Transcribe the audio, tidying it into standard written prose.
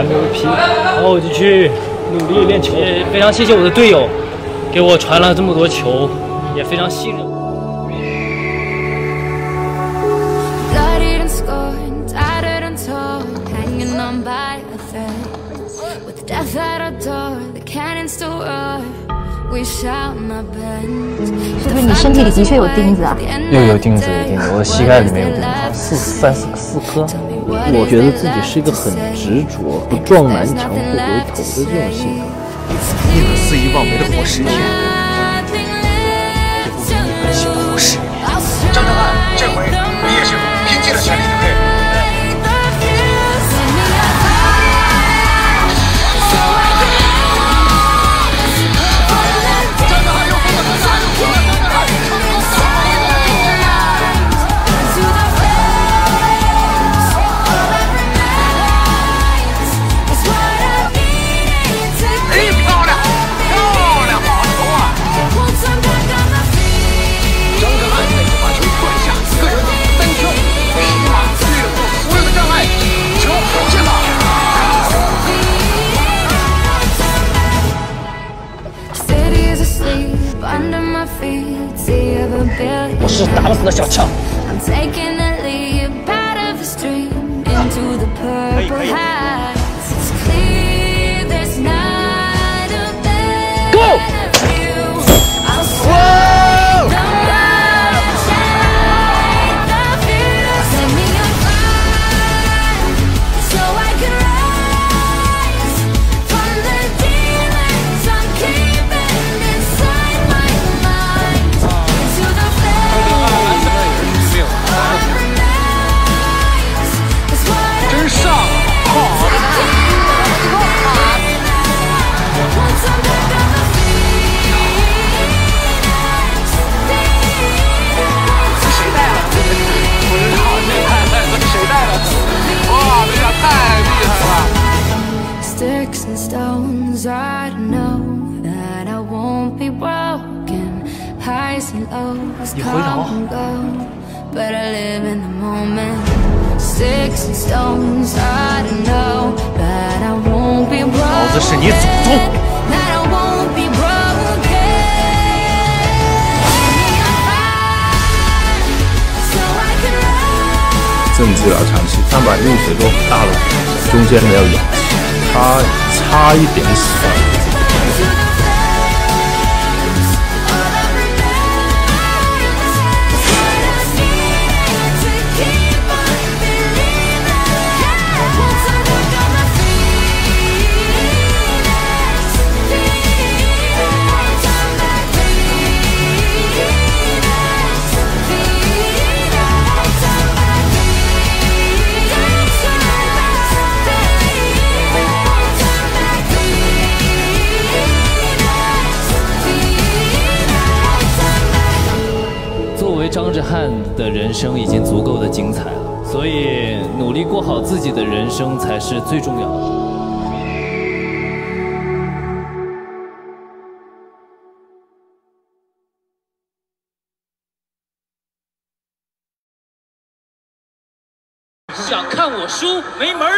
牛皮，然后我就去努力练球。也非常谢谢我的队友，给我传了这么多球，也非常信任我。 是不是你身体里的确有钉子啊？ 又有钉子，有钉子，我的膝盖里面有钉子，好像4颗。 我觉得自己是一个很执着、不撞南墙不回头的这种性格。 宁可肆意妄为的活10天，也不愿意很幸福10年。 张正汉，这回你也是拼尽了全力，对不对？ 我是打不死的小强。可以可以。Go！ 你回头。 老子是你祖宗！ 政治啊，长期360度大陆，中间没有氧气，差一点死掉。 张志汉的人生已经足够的精彩了，所以努力过好自己的人生才是最重要的。想看我输没门儿！